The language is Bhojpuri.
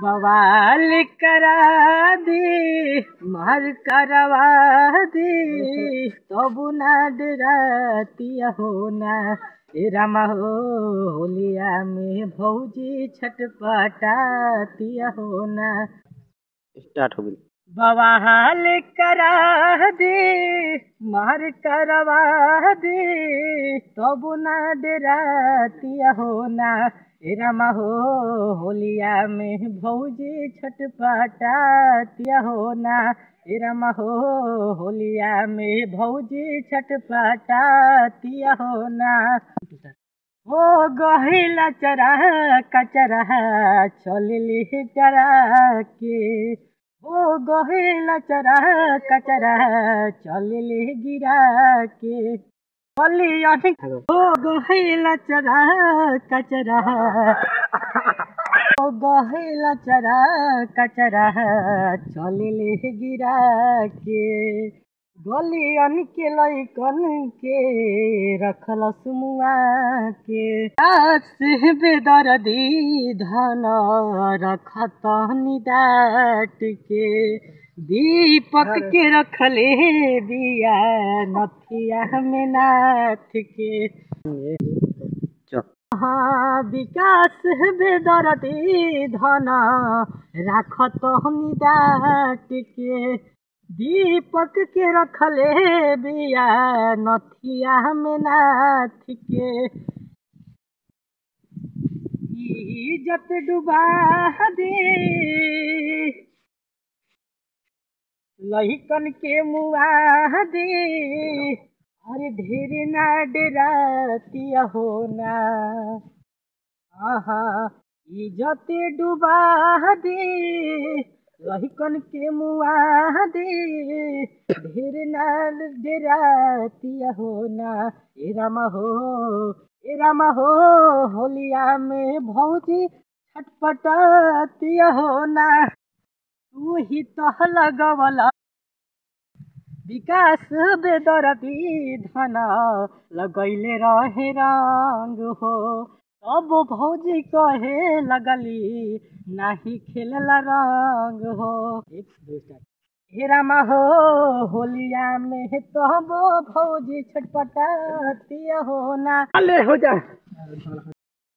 बवाल करा दी मार करवा दी तब ना डरातिया हो ना। ए रामा हो होलिया में भौजी छटपटातिया हो ना। स्टार्ट हो गई। बवाल करा दी मार करवा दी तब ना डरातिया हो ना। ए रामा हो होलिया में भौजी छटपटातिया हो ना। ए रामा हो होलिया में भौजी छटपटातिया हो ना। हो गहिला चरा कचरा चलली चरा के। हो गहिला चरा कचरा चलली गिरा के। हो गहिला चरा कचरा हो गहिला चरा कचरा चलले गिरा के। गलियन के लइकन के रखल सुमुआ के। से बेदर्दी धन रखत निदाट के। दीपक के रखले बिया नथिया में नाथ के। हाँ विकास बेदर्दी धन राखत निदाट के। दीपक के रखले बिया नथिया में नाथ के। इज्जत डुबा दे लहिकन के मुआ दे। अरे ढेर ना डरातिया हो ना। आहा इज्जत डुबा दे लहिकन के मुआ दे। ढेर ना डरातिया हो ना। ए रामा हो होलिया में भौजी छटपटातिया हो ना। तू ही तो लगवला विकास बेदर्दी धन लगैले रहे रंग हो। तब भौजी कहे लगली नाही खेलला रंग हो। हे रामा हो होलिया में तब भौजी छटपटातिया हो ना। अले हो जा।